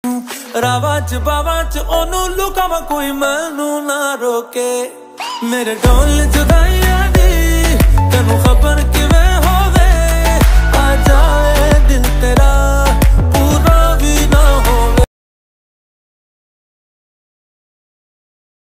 ਰਾਵਾਂ ਚ ਬਾਵਾਂ ਚ ਉਹਨੂੰ ਲੁਕਾਵਾਂ ਕੋਈ ਮੈਨੂੰ ਨਾ ਰੋਕੇ। ਮੇਰੇ ਢੋਲ ਜੁਦਾਈਆਂ ਦੀ ਤੈਨੂੰ ਖਬਰ ਕਿਵੇਂ